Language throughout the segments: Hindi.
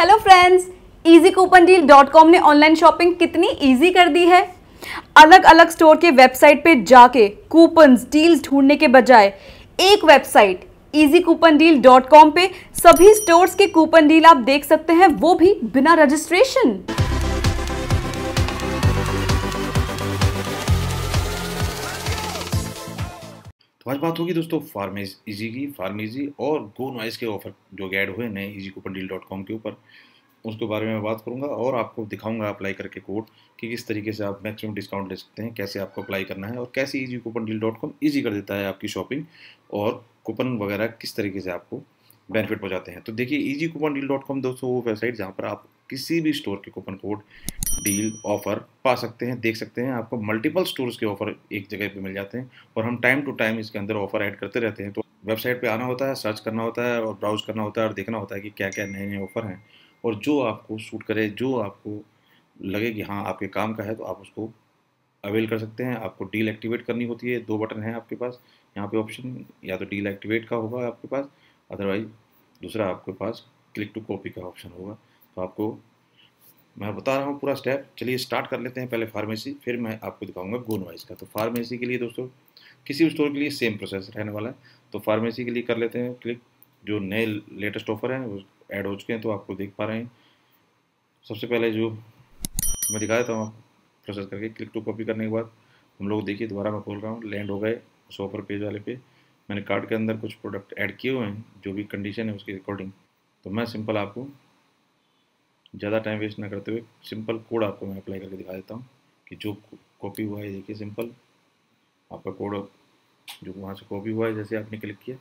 हेलो फ्रेंड्स, easycoupondeal.com ने ऑनलाइन शॉपिंग कितनी इजी कर दी है। अलग अलग स्टोर के वेबसाइट पे जाके कूपन्स डील्स ढूंढने के बजाय एक वेबसाइट easycoupondeal.com पे सभी स्टोर्स के कूपन डील आप देख सकते हैं, वो भी बिना रजिस्ट्रेशन। तो आज बात होगी दोस्तों फार्मेसी और गो नॉइस के ऑफर जो ऐड हुए नए easycoupondeal.com के ऊपर, उसके बारे में मैं बात करूंगा और आपको दिखाऊंगा अप्लाई करके कोड कि किस तरीके से आप मैक्सिमम डिस्काउंट ले सकते हैं, कैसे आपको अप्लाई करना है और कैसे easycoupondeal.com ईजी कर देता है आपकी शॉपिंग और कूपन वगैरह किस तरीके से आपको बेनिफिट पहुंचाते हैं। तो देखिए, easycoupondeal.com दोस्तों वो वेबसाइट जहाँ पर आप किसी भी स्टोर के कूपन कोड, डील, ऑफर पा सकते हैं, देख सकते हैं। आपको मल्टीपल स्टोर्स के ऑफर एक जगह पे मिल जाते हैं और हम टाइम टू टाइम इसके अंदर ऑफर ऐड करते रहते हैं। तो वेबसाइट पे आना होता है, सर्च करना होता है और ब्राउज करना होता है और देखना होता है कि क्या क्या नए नए ऑफर हैं और जो आपको सूट करे, जो आपको लगे कि हाँ आपके काम का है, तो आप उसको अवेल कर सकते हैं। आपको डील एक्टिवेट करनी होती है, 2 बटन हैं आपके पास यहाँ पे ऑप्शन, या तो डील एक्टिवेट का होगा आपके पास, अदरवाइज दूसरा आपके पास क्लिक टू कॉपी का ऑप्शन होगा। तो आपको मैं बता रहा हूँ पूरा स्टेप। चलिए स्टार्ट कर लेते हैं। पहले फार्मेसी, फिर मैं आपको दिखाऊंगा गो नॉइस का। तो फार्मेसी के लिए दोस्तों किसी भी स्टोर के लिए सेम प्रोसेस रहने वाला है। तो फार्मेसी के लिए कर लेते हैं क्लिक। जो नए लेटेस्ट ऑफर हैं वो ऐड हो चुके हैं, तो आपको देख पा रहे हैं। सबसे पहले जो मैं दिखा देता हूँ आपको प्रोसेस करके। क्लिक टू कॉपी करने के बाद हम लोग देखिए, दोबारा मैं बोल रहा हूँ, लैंड हो गए उस ऑफर पेज वाले पे। मैंने कार्ड के अंदर कुछ प्रोडक्ट ऐड किए हुए हैं, जो भी कंडीशन है उसके अकॉर्डिंग। तो मैं सिंपल आपको ज़्यादा टाइम वेस्ट ना करते हुए सिंपल कोड आपको मैं अप्लाई करके दिखा देता हूँ कि जो कॉपी हुआ है। देखिए सिंपल आपका कोड जो वहाँ से कॉपी हुआ है, जैसे आपने क्लिक किया,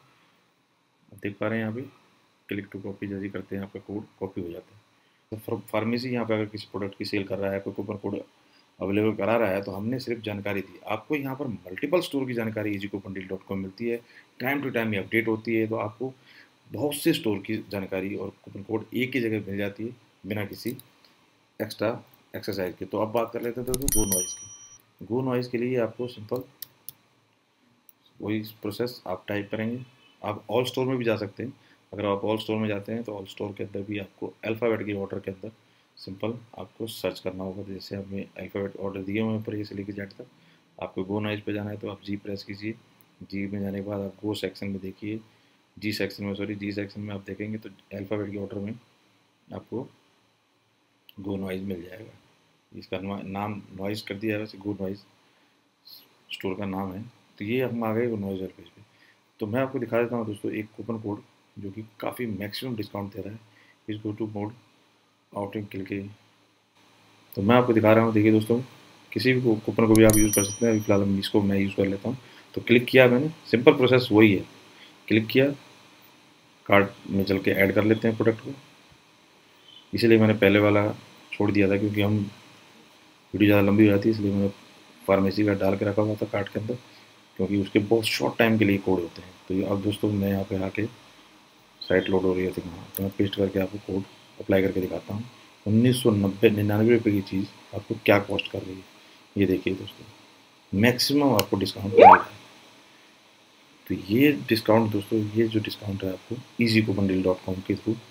आप देख पा रहे हैं यहाँ पे क्लिक टू कॉपी जैसे करते हैं आपका कोड कॉपी हो जाता है। तो फार्मेसी यहाँ पे अगर किसी प्रोडक्ट की सेल कर रहा है, कोई कूपन कोड अवेलेबल करा रहा है, तो हमने सिर्फ जानकारी दी। आपको यहाँ पर मल्टीपल स्टोर की जानकारी easycoupondeal.com मिलती है, टाइम टू टाइम ये अपडेट होती है। तो आपको बहुत से स्टोर की जानकारी और कूपन कोड एक ही जगह मिल जाती है बिना किसी एक्स्ट्रा एक्सरसाइज के। तो अब बात कर लेते हैं दोस्तों गो नॉइस की। गो नॉइस के लिए आपको सिंपल वही प्रोसेस आप टाइप करेंगे। आप ऑल स्टोर में भी जा सकते हैं। अगर आप ऑल स्टोर में जाते हैं तो ऑल स्टोर के अंदर भी आपको अल्फ़ाबेट के ऑर्डर के अंदर सिंपल आपको सर्च करना होगा। जैसे हमें अल्फ़ाबेट ऑर्डर दिए हुए हैं ऊपर से लेकर जेड तक। आपको गो नॉइस पे जाना है तो आप जी प्रेस कीजिए। जी में जाने के बाद आप गो सेक्शन में देखिए, जी सेक्शन में आप देखेंगे तो अल्फ़ाबेट के ऑर्डर में आपको गो नॉइस मिल जाएगा। इसका नाम नॉइस कर दिया है, वैसे गो नॉइस स्टोर का नाम है। तो ये हम आ गए गो नॉइस वाले पेज पे। तो मैं आपको दिखा देता हूँ दोस्तों एक कूपन कोड जो कि काफ़ी मैक्सिमम डिस्काउंट दे रहा है। इस go to mode outing click के, तो मैं आपको दिखा रहा हूँ। देखिए दोस्तों, किसी भी कूपन को भी आप यूज़ कर सकते हैं। अभी फिलहाल इसको मैं यूज़ कर लेता हूँ। तो क्लिक किया मैंने, सिंपल प्रोसेस वही है। क्लिक किया, कार्ड में चल के ऐड कर लेते हैं प्रोडक्ट को। इसलिए मैंने पहले वाला छोड़ दिया था, क्योंकि हम वीडियो ज़्यादा लंबी हो जाती है, इसलिए मैंने फार्मेसी का डाल के रखा हुआ था कार्ड के अंदर, क्योंकि उसके बहुत शॉर्ट टाइम के लिए कोड होते हैं। तो अब दोस्तों मैं यहाँ पे आके साइट लोड हो रही है, तो मैं पेस्ट करके आपको कोड अप्लाई करके दिखाता हूँ। 1999 रुपये की चीज़ आपको क्या कॉस्ट कर रही है, ये देखिए दोस्तों, मैक्सिमम आपको डिस्काउंट मिल रहा है। तो ये डिस्काउंट दोस्तों, ये जो डिस्काउंट है आपको easycoupondeal.com के थ्रू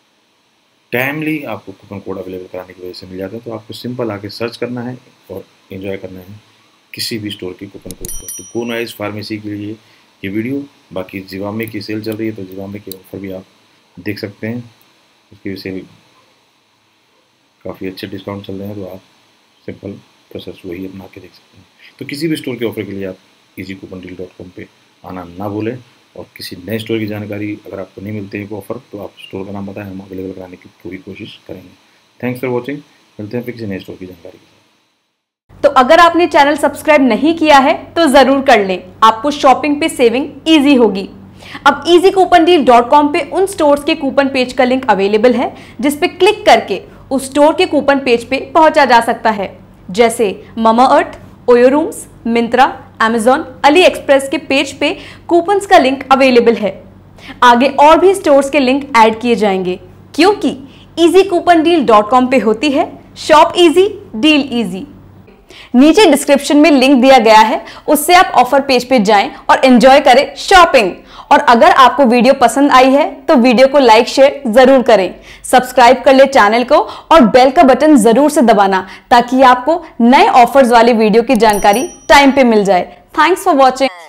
टाइमली आपको कूपन कोड अवेलेबल कराने की वजह से मिल जाता है। तो आपको सिंपल आके सर्च करना है और एंजॉय करना है किसी भी स्टोर की कूपन कोड को। तो गो नॉइस फार्मेसी के लिए ये वीडियो। बाकी जिवामे की सेल चल रही है, तो जिवामे के ऑफर भी आप देख सकते हैं, उसकी वजह से भी काफ़ी अच्छे डिस्काउंट चल रहे हैं। तो आप सिंपल प्रोसेस वही अपना के देख सकते हैं। तो किसी भी स्टोर के ऑफर के लिए आप easycoupondeal.com पे आना ना भूलें। और किसी नए स्टोर की जानकारी अगर आपको नहीं मिलती है ऑफर, तो आप स्टोर का नाम बताएं, हम अवेलेबल कराने की पूरी कोशिश करेंगे। Thanks for watching. मिलते हैं फिर किसी नए स्टोर की जानकारी के साथ। तो अगर आपने चैनल सब्सक्राइब नहीं किया है तो जरूर कर लें, आपको शॉपिंग पे सेविंग इजी होगी। अब easycoupondeal.com पे उन स्टोर्स के कूपन पेज का लिंक अवेलेबल है, जिस पे क्लिक करके उस स्टोर के कूपन पेज पे पहुंचा जा सकता है। जैसे Mamaearth, OYO rooms, Myntra, Amazon, AliExpress के पेज पे कूपन्स का लिंक अवेलेबल है। आगे और भी स्टोर्स के लिंक ऐड किए जाएंगे, क्योंकि easycoupondeal.com पे होती है शॉप इजी, डील इजी। नीचे डिस्क्रिप्शन में लिंक दिया गया है, उससे आप ऑफर पेज पे जाएं और एंजॉय करें शॉपिंग। और अगर आपको वीडियो पसंद आई है तो वीडियो को लाइक शेयर जरूर करें, सब्सक्राइब कर ले चैनल को और बेल का बटन जरूर से दबाना ताकि आपको नए ऑफर्स वाली वीडियो की जानकारी टाइम पे मिल जाए। Thanks for watching.